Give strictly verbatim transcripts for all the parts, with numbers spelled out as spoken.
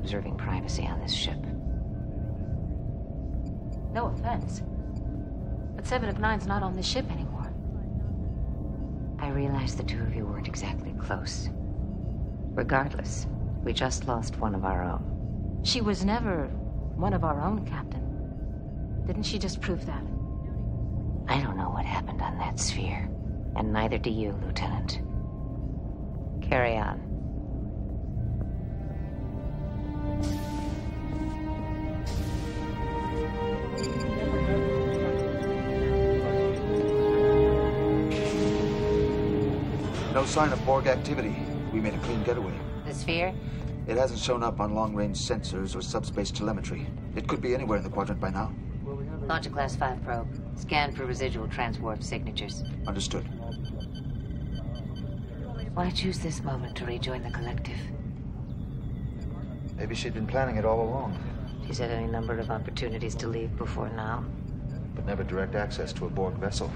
observing privacy on this ship. No offense, but Seven of Nine's not on this ship anymore. I realized the two of you weren't exactly close. Regardless, we just lost one of our own. She was never one of our own, Captain. Didn't she just prove that? I don't know what happened on that sphere, and neither do you, Lieutenant. Carry on. No sign of Borg activity. We made a clean getaway. The sphere? It hasn't shown up on long-range sensors or subspace telemetry. It could be anywhere in the quadrant by now. Launch a Class five probe. Scan for residual transwarp signatures. Understood. Why choose this moment to rejoin the collective? Maybe she'd been planning it all along. She's had any number of opportunities to leave before now. But never direct access to a Borg vessel.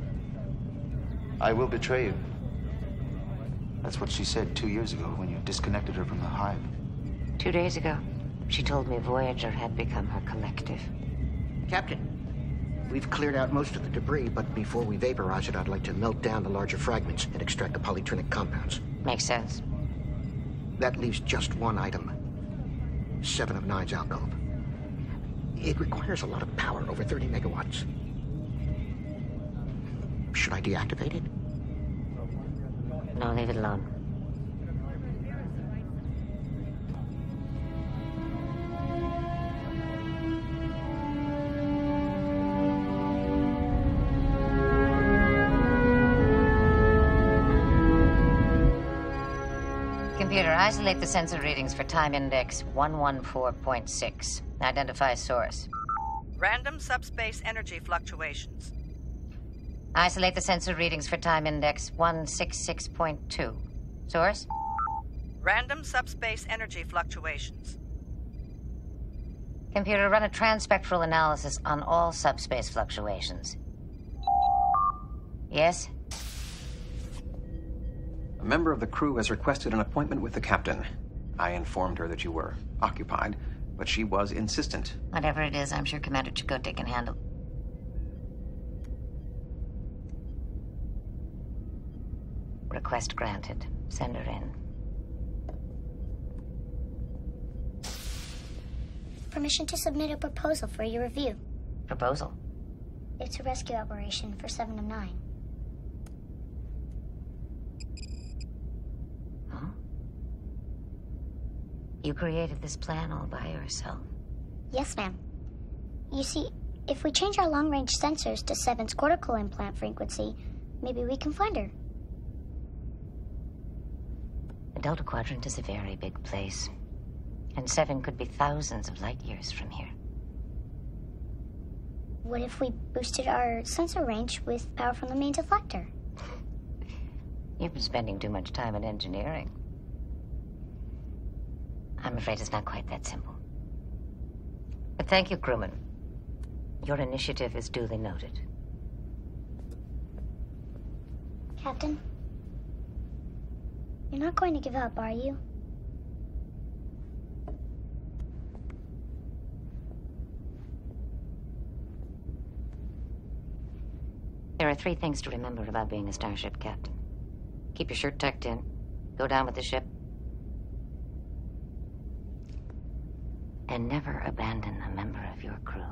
I will betray you. That's what she said two years ago when you disconnected her from the hive. Two days ago, she told me Voyager had become her collective. Captain, we've cleared out most of the debris, but before we vaporize it, I'd like to melt down the larger fragments and extract the polytrinic compounds. Makes sense. That leaves just one item. Seven of Nine's alcove. It requires a lot of power, over thirty megawatts. Should I deactivate it? No, leave it alone. Computer, isolate the sensor readings for time index one one four point six. Identify source. Random subspace energy fluctuations. Isolate the sensor readings for time index one six six point two. Source? Random subspace energy fluctuations. Computer, run a transspectral analysis on all subspace fluctuations. Yes? A member of the crew has requested an appointment with the captain. I informed her that you were occupied, but she was insistent. Whatever it is, I'm sure Commander Chakotay can handle. Request granted. Send her in. Permission to submit a proposal for your review. Proposal? It's a rescue operation for Seven of Nine. Huh? You created this plan all by yourself? Yes, ma'am. You see, if we change our long-range sensors to Seven's cortical implant frequency, maybe we can find her. The Delta Quadrant is a very big place, and Seven could be thousands of light years from here. What if we boosted our sensor range with power from the main deflector? You've been spending too much time in engineering. I'm afraid it's not quite that simple. But thank you, crewman. Your initiative is duly noted. Captain? You're not going to give up, are you? There are three things to remember about being a starship captain. Keep your shirt tucked in. Go down with the ship. And never abandon a member of your crew.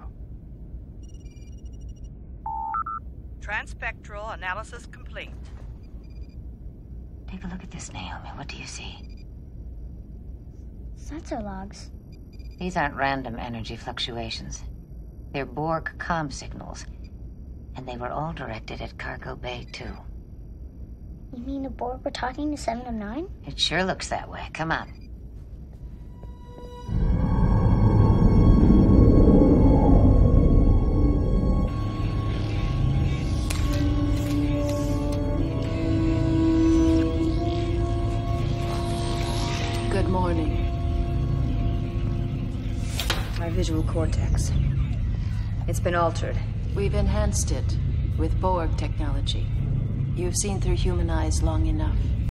Transspectral analysis complete. Take a look at this, Naomi. What do you see? Sensor logs. These aren't random energy fluctuations. They're Borg comm signals. And they were all directed at Cargo Bay two. You mean the Borg were talking to Seven of Nine? It sure looks that way. Come on. Good morning. My visual cortex. It's been altered. We've enhanced it with Borg technology. You've seen through human eyes long enough.